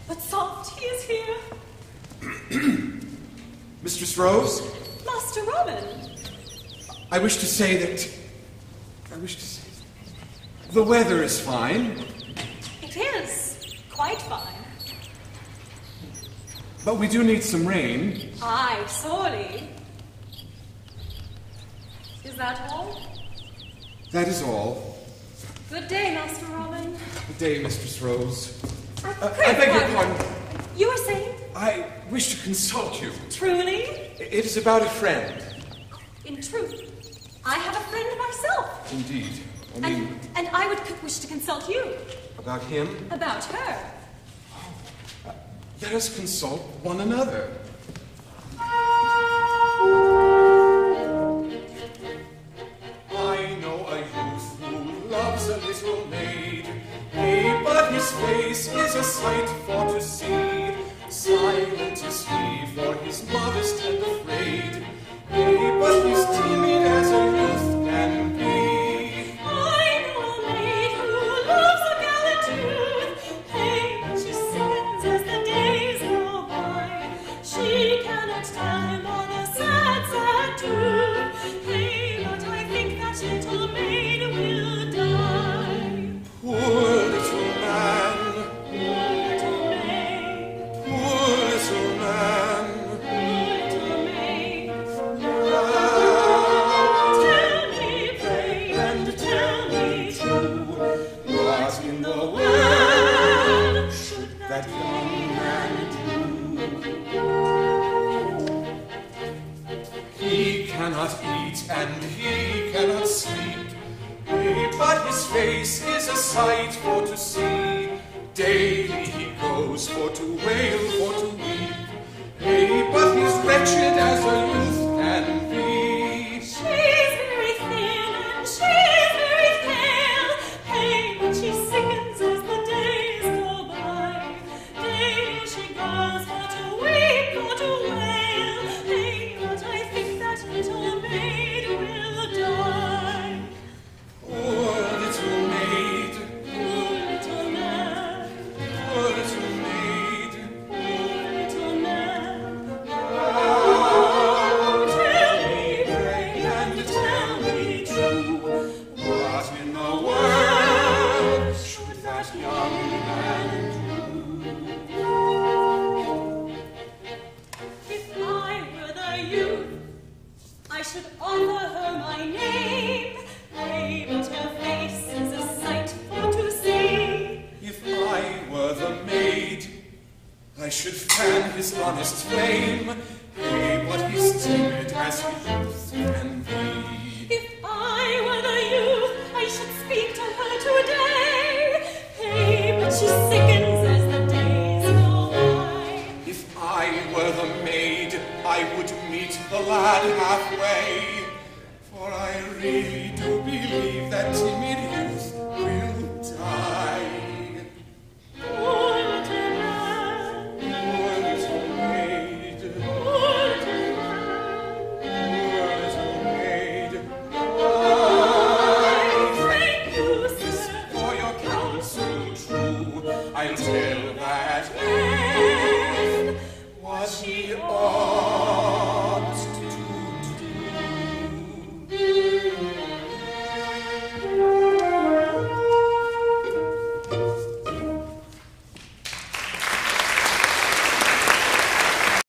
But soft, he is here. Mistress Rose? Master Robin. I wish to say the weather is fine. It is. Quite fine. But we do need some rain. Aye, sorely. Is that all? That is all. Good day, Master Robin. Good day, Mistress Rose. I beg your pardon. You were saying? I wish to consult you. Truly? It is about a friend. In truth, I have a friend myself. Indeed. And I would wish to consult you. About him? About her. Let us consult one another. I know a youth who loves a little maid, hey, but his face is a sight for to see. Silent is he, for his modest and afraid, hey, but he's timid as a youth can be. I know a maid who loves a gallant youth, hey, but she sighs as the days go by. She cannot tell him all the sad, sad truth, hey, but I think that little maid will die. Poor little man, Poor little maid, poor little man. poor little maid. Tell me, pray, and tell me true, what in the world should that young man do? He cannot eat and he cannot sleep, hey, but his face is a sight for to see. Daily he goes for to wail, for to weep, hey, but he's wretched as a youth can be. She's very thin and she's very pale, hey, but she sickens as the days go by. Daily she goes for to weep, for to wail, hey, but I think that little maid will die. Poor little maid, Poor little man, poor little maid. poor little man. Oh, tell me, pray, and tell me true, What in the world should that young man do? if I were the youth, I should offer her my name, hey, but her face is a sight for to see. If I were the maid, I should fan his honest flame, hey, but he's timid as a youth can be. If I were the youth, I should speak to her today, hey, but she sickens as the days go by. If I were the maid, I would meet the lad halfway, for I really do believe that timid youth will die. Poor little man, Poor little maid, poor little man. poor little maid. I thank you, This sir, for your counsel true, I'll tell that